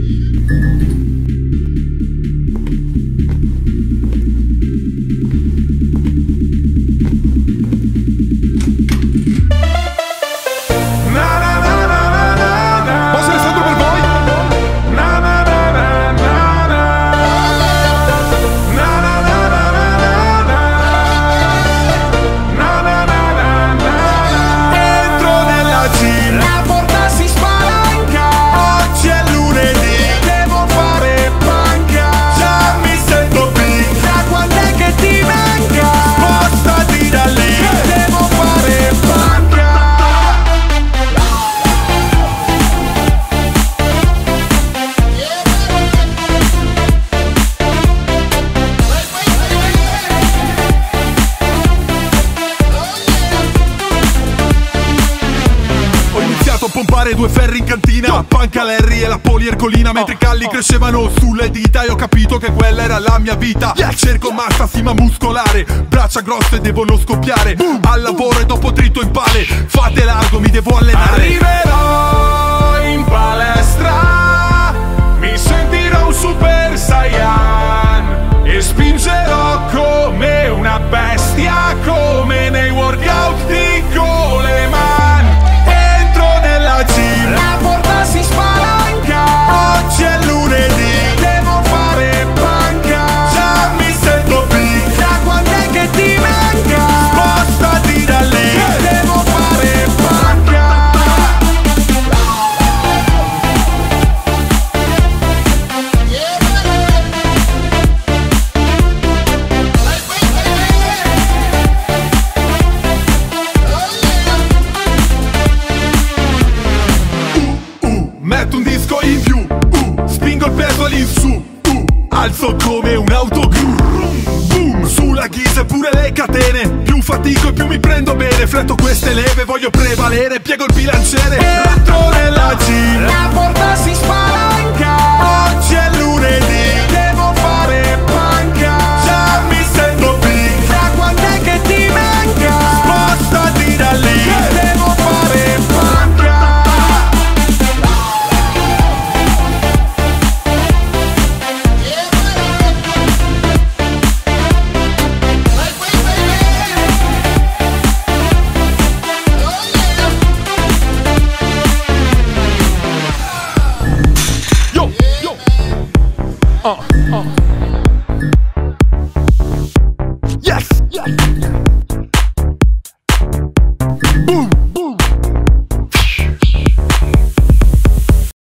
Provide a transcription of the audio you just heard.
Pompare due ferri in cantina, panca Larry e la poliercolina. Mentre i calli crescevano sulle dita e ho capito che quella era la mia vita. Cerco massa, sima muscolare, braccia grosse devono scoppiare. Al lavoro e dopo dritto in pale, fate largo, mi devo allenare. Arriverò in palestra, mi sentirò un super saiyan e spingerò come una bestia, come nei workout di Coleman. La porta si spalanca, oggi è lunedì, devo fare panca. Già mi sento big, da quando è che ti manca? Spostati da lì, devo fare panca. Metto un disco in più, spingo il peso all'insù, alzo come un autogru. Boom, sulla ghisa e pure le catene, più fatico e più mi prendo bene. Fletto queste leve, voglio prevalere, piego il bilanciere. Entro nella gym, la porta si spalanca, oggi è lunedì, devo fare panca. Già mi sento big, da quando è che ti manca? Spostati da lì, devo fare panca.